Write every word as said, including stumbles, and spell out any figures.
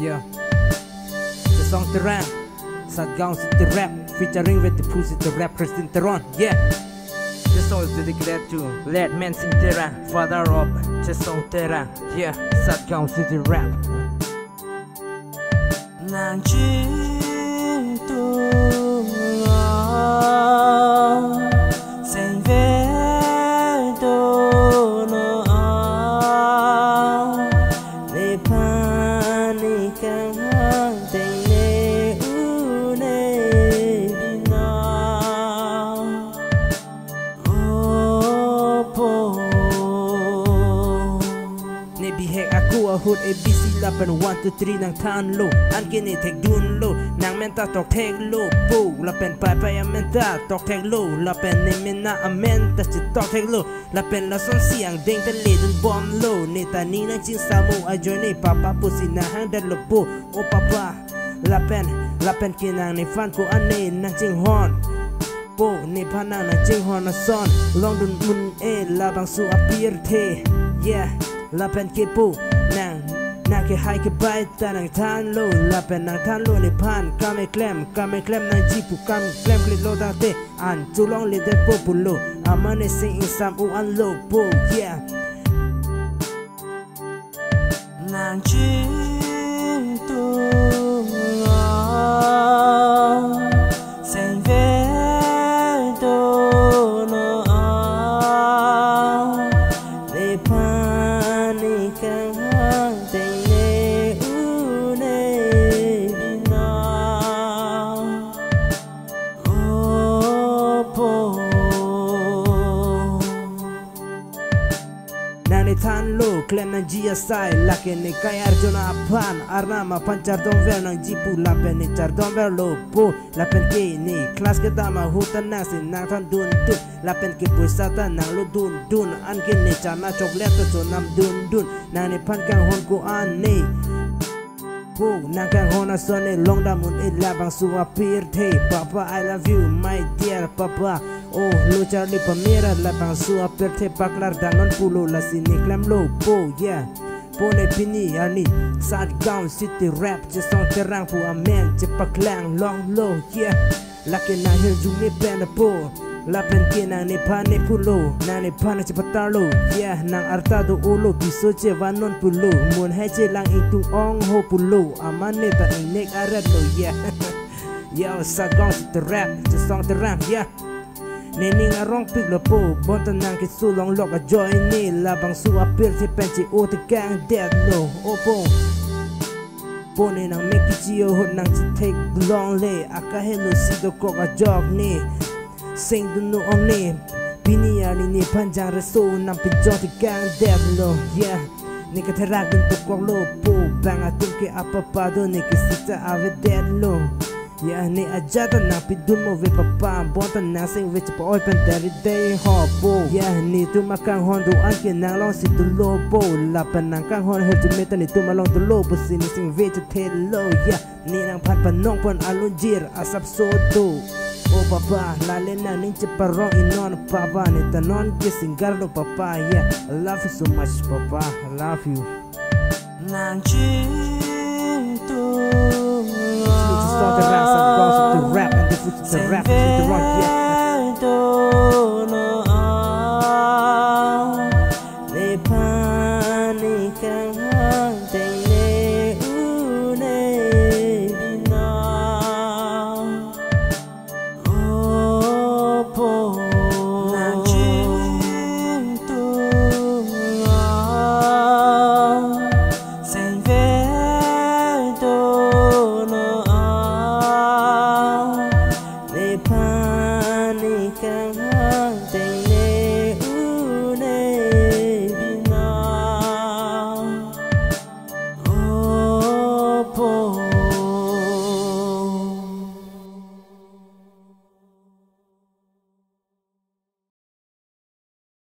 Yeah. The song Terang, Satgaon City Rap, featuring with the Pussy the Rap President Teron. Yeah. The song is dedicated to Led Man Sin Terang, father of the song Terang. Yeah. Satgaon City Rap. Nàng chỉ tu sen về đâu nữa để pani càng hăng tình nề u nề đi nào opo ne bihek aku ahut A B C lapan one two three nang tan lo an kini tek dun lo nang menta tok tek lo po lapen pai pai amenta tok tek lo lapen ne mena amenta chi tok tek lo lapen la son siang ding ta le dun bom lo ne ta ni nang chin samu a journey papa pusi na hang dat lo po o papa lapen lapen kinang ne fan ko ane nang ching hon po ne phana nang ching hon na son long dun mun e la bang su apir the yeah lapen ke po nang na ke hai ke bai ta nang tan lo lapen nang tan lo ni pan kame klem kame klem nang jipu kam klem klit lo da te an chu long le de po pulo amane sing in sam u an lo po yeah nàng chỉ tu sen về đâu nữa để pani càng hăng tình nề u nề đi nào opo nani tan lo klem nang jia sai lake ne kai arjuna apan arnama panchar don ver nang jipu lapen ne char don ver lo po lapen ke ni class ke dama hutan na sin nang tan dun tu lapen ke puisa ta nang lo dun dun an ke ne chana chocolate to nam dun dun nani pan kang hon ko an ne po nang kang hon a son e long da mun e labang su apir the papa I love you my dear papa oh lo charlie pamera labang su apir the paklar dangon pulo la sini klam lo po yeah po ne pini ani Satgaon City Rap je song terang pu amen je paklang long lo yeah laki na hil jung ni pen po lapen ke nang ne pa ne pulo nang ne pa na chepatar lo yeah nang arta do ulo biso che vanon pulo mun hai che lang itung ong ho pulo amane ta inek arat lo yeah yo Satgaon City Rap je song terang yeah nening arong pig lo po bontan nang ke su long lok a joy ni labang su apir che penchi o te kang dead lo opo po ne nang make chi o hot nang chi take long le aka hello si do ko a jog ni sing du no on ni pini ali ni panjang reso nang pi jog te kang dead lo yeah ni ka terak dun to ko lo po bang atum ke apa pa do ni ke sita ave dead lo yeah ni ajata na pidun mo ve papa bonta na sing ve pa oi pen dari day ho po yeah ni tu makang hon do an ke nang long si tu lo po la pen nang kang hon he tu meta ni tu malong tu lo po sin sing ve te te lo yeah ni nang pan pan nong pon alun jir asap so do oh papa la lena ning che parong inon papa ni tanon ke singar do papa yeah I love you so much papa I love you nàng chỉ tu Start the rap, Satgaon City Rap, and the foot to the rap, to the rock, yeah.